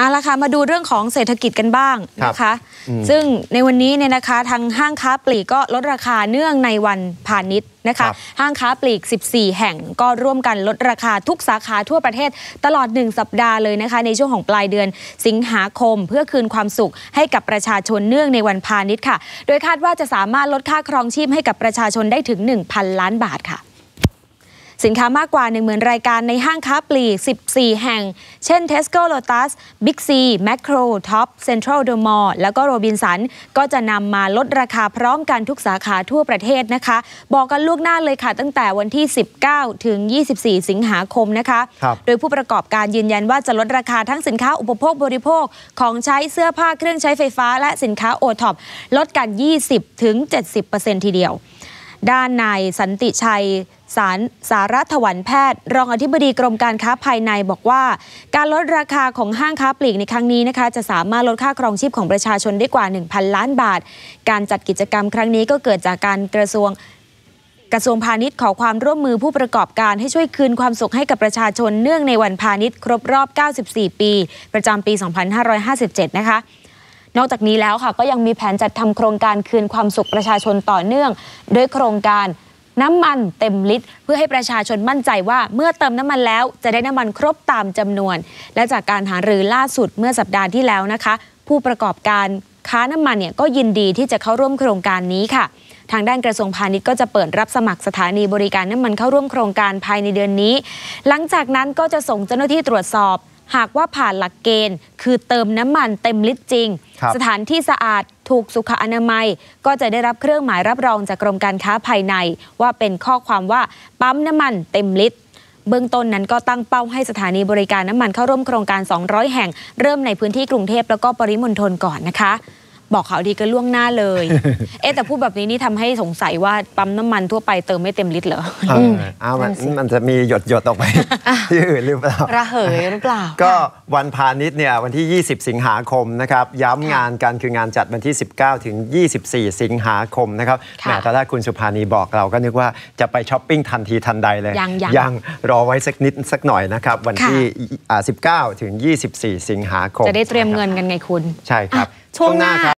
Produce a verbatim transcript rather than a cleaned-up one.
เอาละค่ะมาดูเรื่องของเศรษฐกิจกันบ้างนะคะซึ่งในวันนี้เนี่ยนะคะทางห้างค้าปลีกก็ลดราคาเนื่องในวันพาณิชย์นะคะห้างค้าปลีกสิบสี่แห่งก็ร่วมกันลดราคาทุกสาขาทั่วประเทศตลอดหนึ่งสัปดาห์เลยนะคะในช่วงของปลายเดือนสิงหาคมเพื่อคืนความสุขให้กับประชาชนเนื่องในวันพาณิชย์ค่ะโดยคาดว่าจะสามารถลดค่าครองชีพให้กับประชาชนได้ถึง หนึ่งพัน ล้านบาทค่ะสินค้ามากกว่า หนึ่งหมื่น รายการในห้างค้าปลีกสิบสี่แห่งเช่น Tesco Lotus Big C Macro Top Central The Mall แล้วก็โรบินสันก็จะนำมาลดราคาพร้อมกันทุกสาขาทั่วประเทศนะคะบอกกันล่วงหน้าเลยค่ะตั้งแต่วันที่สิบเก้าถึงยี่สิบสี่สิงหาคมนะคะโดยผู้ประกอบการยืนยันว่าจะลดราคาทั้งสินค้าอุปโภคบริโภคของใช้เสื้อผ้าเครื่องใช้ไฟฟ้าและสินค้า โอ ท็อป ลดกัน ยี่สิบถึงเจ็ดสิบเปอร์เซ็นต์ ทีเดียวด้านนายสันติชัยสารสารถวันแพทย์รองอธิบดีกรมการค้าภายในบอกว่าการลดราคาของห้างค้าปลีกในครั้งนี้นะคะจะสามารถลดค่าครองชีพของประชาชนได้กว่า หนึ่งพัน ล้านบาทการจัดกิจกรรมครั้งนี้ก็เกิดจากการกระทรวงกระทรวงพาณิชย์ขอความร่วมมือผู้ประกอบการให้ช่วยคืนความสุขให้กับประชาชนเนื่องในวันพาณิชย์ครบรอบเก้าสิบสี่ปีประจำปี สองพันห้าร้อยห้าสิบเจ็ด นะคะนอกจากนี้แล้วค่ะก็ยังมีแผนจัดทำโครงการคืนความสุขประชาชนต่อเนื่องโดยโครงการน้ำมันเต็มลิตรเพื่อให้ประชาชนมั่นใจว่าเมื่อเติมน้ำมันแล้วจะได้น้ำมันครบตามจำนวนและจากการหารือล่าสุดเมื่อสัปดาห์ที่แล้วนะคะผู้ประกอบการค้าน้ำมันเนี่ยก็ยินดีที่จะเข้าร่วมโครงการนี้ค่ะทางด้านกระทรวงพาณิชย์ก็จะเปิดรับสมัครสถานีบริการน้ำมันเข้าร่วมโครงการภายในเดือนนี้หลังจากนั้นก็จะส่งเจ้าหน้าที่ตรวจสอบหากว่าผ่านหลักเกณฑ์คือเติมน้ำมันเต็มลิตรจริงสถานที่สะอาดถูกสุขอนามัยก็จะได้รับเครื่องหมายรับรองจากกรมการค้าภายในว่าเป็นข้อความว่าปั๊มน้ำมันเต็มลิตรเบื้องต้นนั้นก็ตั้งเป้าให้สถานีบริการน้ำมันเข้าร่วมโครงการสองร้อยแห่งเริ่มในพื้นที่กรุงเทพแล้วก็ปริมณฑลก่อนนะคะบอกข่าวดีกันล่วงหน้าเลย เอ๊ะแต่พูดแบบนี้นี่ทำให้สงสัยว่าปั๊มน้ำมันทั่วไปเติมไม่เต็มลิตรเหรออ้าวมันมันจะมีหยดหยดออกไป ที่อื่นหรือเปล่าระเหยหรือเปล่าก็วันพาณิชย์เนี่ยวันที่ยี่สิบสิงหาคมนะครับย้ำงานกันคืองานจัดวันที่สิบเก้าถึงยี่สิบสี่สิงหาคมนะครับแหมแต่ถ้าคุณสุภานีบอกเราก็นึกว่าจะไปช้อปปิ้งทันทีทันใดเลยยังยังรอไว้สักนิดสักหน่อยนะครับวันที่สิบเก้าถึงยี่สิบสี่สิงหาคมจะได้เตรียมเงินกันไงคุณใช่ครับช่วงหน้า